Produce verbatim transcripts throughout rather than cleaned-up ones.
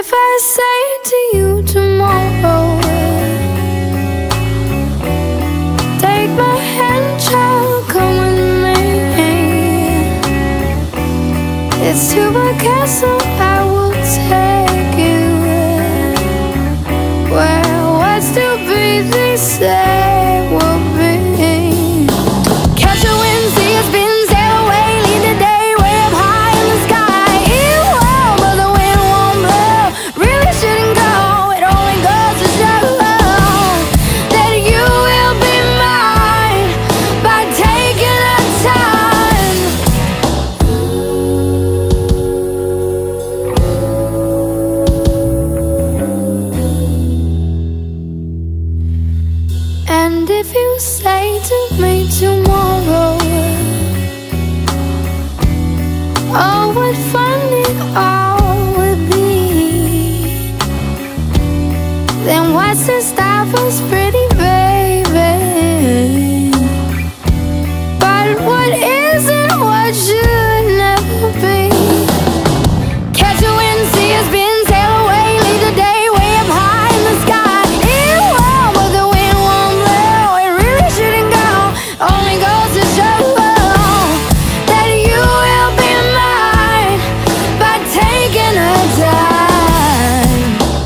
if I say to you tomorrow, take my hand, child, come with me. It's to my castle I will take you, where what's to be they say will be. Catch a wind, see a spin, sail away, lead the day way up high in the sky. It will, but the wind won't blow. Really shouldn't go, it only goes to show that you will be mine by taking the time. And if you say to me tomorrow, oh, what fun it all would be, then what's to stop us, pretty baby? But what isn't what should never be. Catch a wind, see a spin, sail away, lead the day way up high in the sky. It will, but the wind won't blow. It really shouldn't go, only goes to show that you will be mine by taking the time.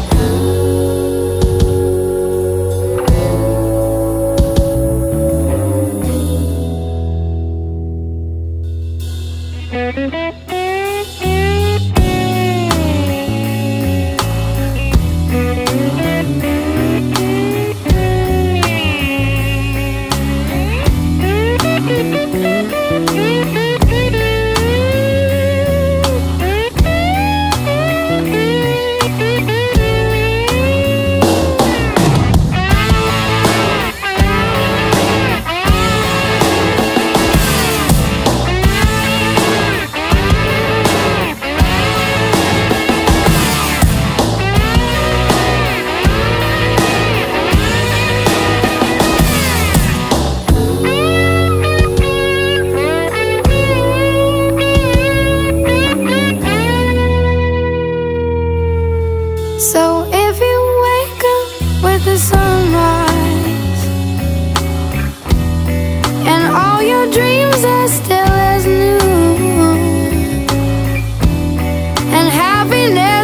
So if you wake up with the sunrise and all your dreams are still as new, and happiness